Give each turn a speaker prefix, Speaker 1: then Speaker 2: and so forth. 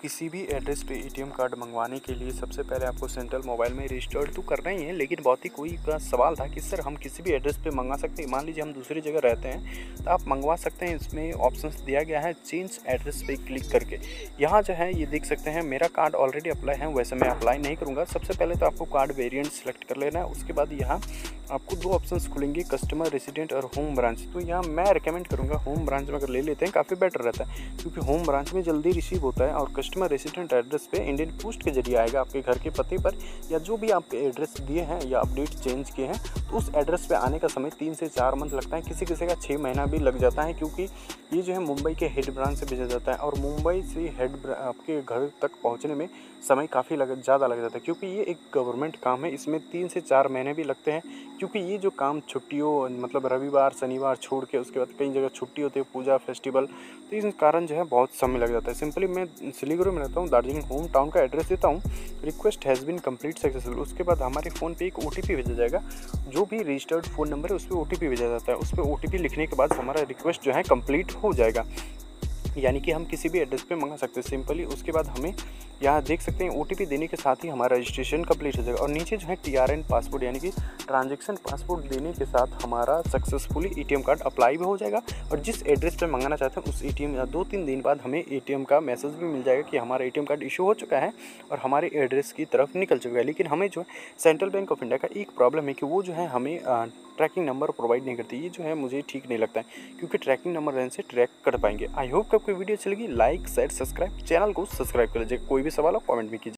Speaker 1: किसी भी एड्रेस पे एटीएम कार्ड मंगवाने के लिए सबसे पहले आपको सेंट्रल मोबाइल में रजिस्टर्ड तो करना ही है, लेकिन बहुत ही कोई का सवाल था कि सर हम किसी भी एड्रेस पे मंगा सकते हैं। मान लीजिए हम दूसरी जगह रहते हैं तो आप मंगवा सकते हैं। इसमें ऑप्शंस दिया गया है चेंज एड्रेस पे क्लिक करके। यहाँ जो है ये देख सकते हैं मेरा कार्ड ऑलरेडी अप्लाई है, वैसे मैं अप्लाई नहीं करूँगा। सबसे पहले तो आपको कार्ड वेरियंट सेलेक्ट कर लेना है। उसके बाद यहाँ आपको दो ऑप्शंस खुलेंगे, कस्टमर रेसिडेंट और होम ब्रांच। तो यहाँ मैं रिकमेंड करूँगा होम ब्रांच में अगर ले लेते हैं काफ़ी बेटर रहता है, क्योंकि होम ब्रांच में जल्दी रिसीव होता है और कस्टमर रेसिडेंट एड्रेस पे इंडियन पोस्ट के जरिए आएगा आपके घर के पते पर, या जो भी आप एड्रेस दिए हैं या अपडेट चेंज किए हैं तो उस एड्रेस पे आने का समय 3 से 4 मंथ लगता है। किसी किसी का 6 महीना भी लग जाता है, क्योंकि ये जो है मुंबई के हेड ब्रांच से भेजा जाता है और मुंबई से आपके घर तक पहुँचने में समय काफ़ी ज़्यादा लग जाता है, क्योंकि ये एक गवर्नमेंट काम है। इसमें 3 से 4 महीने भी लगते हैं, क्योंकि ये जो काम छुट्टियों मतलब रविवार शनिवार छोड़ के उसके बाद कई जगह छुट्टी होती है, पूजा फेस्टिवल, तो इस कारण जो है बहुत समय लग जाता है। सिंपली मैं सिलीगुड़ी में रहता हूँ, दार्जिलिंग होम टाउन का एड्रेस देता हूँ, request has been complete successful. उसके बाद हमारे फ़ोन पे एक OTP भेजा जाएगा, जो भी रजिस्टर्ड फ़ोन नंबर है उस पर OTP भेजा जाता है। उस पर OTP लिखने के बाद हमारा रिक्वेस्ट जो है कंप्लीट हो जाएगा, यानी कि हम किसी भी एड्रेस पे मंगा सकते हैं सिंपली। उसके बाद हमें यहाँ देख सकते हैं OTP देने के साथ ही हमारा रजिस्ट्रेशन कंप्लीट हो जाएगा। और नीचे जो है TRN पासपोर्ट यानी कि ट्रांजैक्शन पासपोर्ट देने के साथ हमारा सक्सेसफुली ATM कार्ड अप्लाई भी हो जाएगा। और जिस एड्रेस पे मंगाना चाहते हैं उस ATM या 2-3 दिन बाद हमें ATM का मैसेज भी मिल जाएगा कि हमारा ATM कार्ड इशू हो चुका है और हमारे एड्रेस की तरफ निकल चुका है। लेकिन हमें जो है सेंट्रल बैंक ऑफ इंडिया का एक प्रॉब्लम है कि वो जो है हमें ट्रैकिंग नंबर प्रोवाइड नहीं करती। ये जो है मुझे ठीक नहीं लगता है, क्योंकि ट्रैकिंग नंबर रहने से ट्रैक कर पाएंगे। आई होप कि आपको वीडियो अच्छी लगी। लाइक शेयर सब्सक्राइब, चैनल को सब्सक्राइब कर लीजिए। कोई भी सवाल हो कमेंट में कीजिए।